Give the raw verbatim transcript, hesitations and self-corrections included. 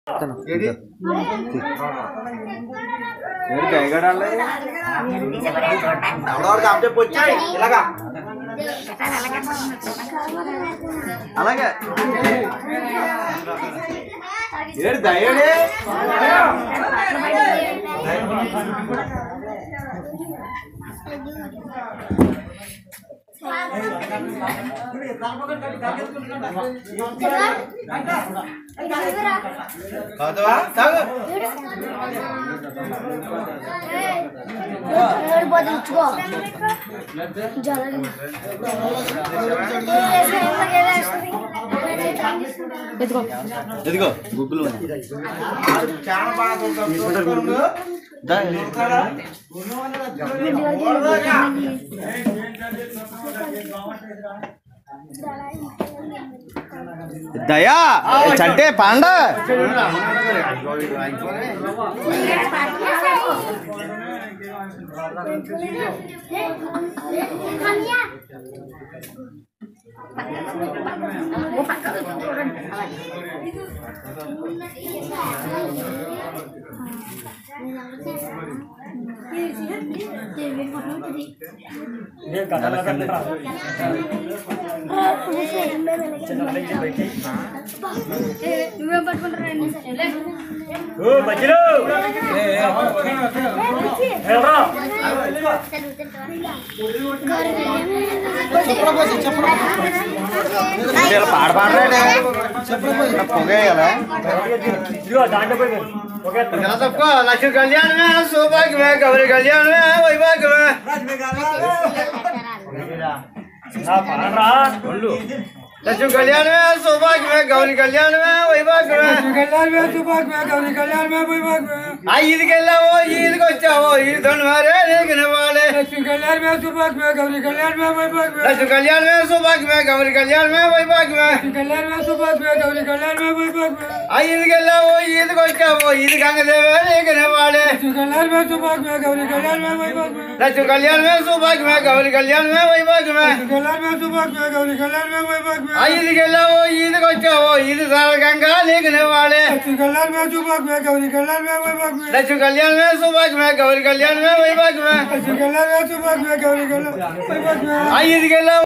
అలాగే ఏడు దయడే ఎదిగో గుగ్గులు చాలా బాగా దయా చంటే పాండ పాడ పాడరా పొగేయాలా लक्ष्मी कल्याण में सौभाग्य में गौरी कल्याण में वैभाग्य में लक्ष्मी कल्याण में सौभाग्य में गौरी कल्याण में वैभाग्य में कल्याण में सौभाग्य में गौरी कल्याण में वैभाग्य में ईद के वो ईद को चाहो ईद धन मारे देखने वाले लक्ष्मी कल्याण में सौभाग्य में गौरी कल्याण में वैभाग्य में लक्ष्मी कल्याण में सौभाग्य में गौरी कल्याण में वैभाग्य में कल्याण में सौभाग्य में गौरी कल्याण में वैभाग्य में ईद के वो ईद को चाहो ईद गंग देव देखने वाले लक्ष्मी कल्याण में सौभाग्य में गौरी कल्याण में वैभाग्य में लक्ष्मी कल्याण में सौभाग्य में गौरी कल्याण में वैभाग्य में कल्याण में सौभाग्य में गौरी कल्याण में वैभाग्य में ईद के वो ईद को चाहो ईद साल गंगा देखने वाले लक्ष्मी कल्याण में सौभाग्य में गौरी कल्याण में वैभाग्य में लक्ष्मी कल्याण में सौभाग्य में गौरी कल्याण में वैभाग्य में लक्ष्मी कल्याण में सौभाग्य में गौरी कल्याण में वैभाग्य में ईद के